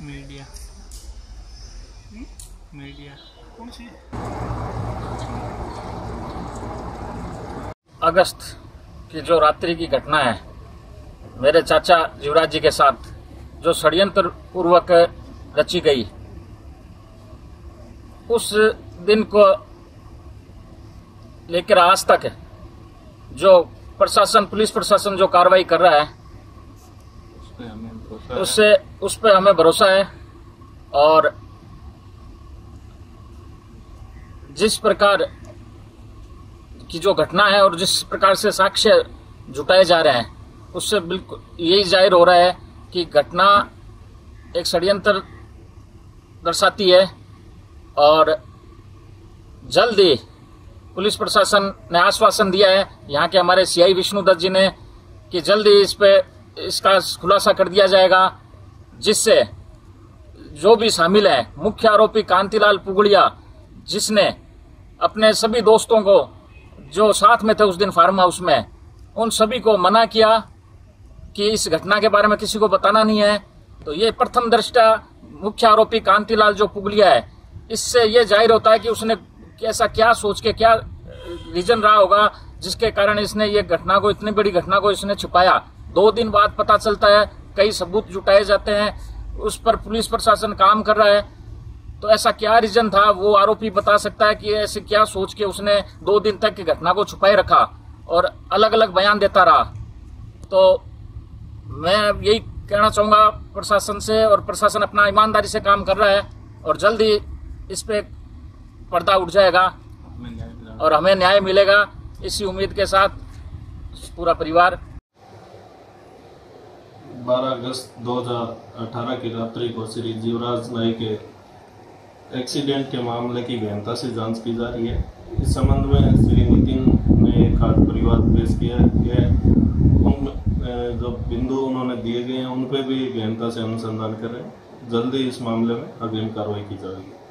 Media media कौन सी? अगस्त की जो रात्रि की घटना है मेरे चाचा युवराज जी के साथ जो षड्यंत्र पूर्वक रची गई, उस दिन को लेकर आज तक जो प्रशासन, पुलिस प्रशासन जो कार्रवाई कर रहा है उस पे हमें भरोसा है। और जिस प्रकार की जो घटना है और जिस प्रकार से साक्ष्य जुटाए जा रहे हैं उससे बिल्कुल यही जाहिर हो रहा है कि घटना एक षड्यंत्र दर्शाती है। और जल्द ही पुलिस प्रशासन ने आश्वासन दिया है, यहाँ के हमारे सीआई विष्णुदत्त जी ने, कि जल्द ही इसका खुलासा कर दिया जाएगा, जिससे जो भी शामिल है, मुख्य आरोपी कांतिलाल पुगड़िया, जिसने अपने सभी दोस्तों को जो साथ में थे उस दिन फार्म हाउस में, उन सभी को मना किया कि इस घटना के बारे में किसी को बताना नहीं है। तो ये प्रथम दृष्टया मुख्य आरोपी कांतिलाल जो पुगलिया है, इससे ये जाहिर होता है कि उसने ऐसा क्या सोच के, क्या रीजन रहा होगा जिसके कारण इसने ये घटना को, इतनी बड़ी घटना को इसने छुपाया। 2 दिन बाद पता चलता है, कई सबूत जुटाए जाते हैं, उस पर पुलिस प्रशासन काम कर रहा है। तो ऐसा क्या रीजन था वो आरोपी बता सकता है कि ऐसे क्या सोच के उसने 2 दिन तक की घटना को छुपाए रखा और अलग अलग बयान देता रहा। तो मैं यही कहना चाहूंगा प्रशासन से, और प्रशासन अपना ईमानदारी से काम कर रहा है और जल्द ही इस पे पर्दा उठ जाएगा और हमें न्याय मिलेगा, इसी उम्मीद के साथ पूरा परिवार। 12 अगस्त 2018 की रात्रि को श्री युवराज नाई के एक्सीडेंट के मामले की गहनता से जांच की जा रही है। इस संबंध में श्री नितिन ने एक आठ परिवार पेश किया है। उन जो बिंदु उन्होंने दिए गए हैं उन पे भी गहनता से अनुसंधान कर रहे हैं। जल्दी इस मामले में अग्रिम कार्रवाई की जाएगी।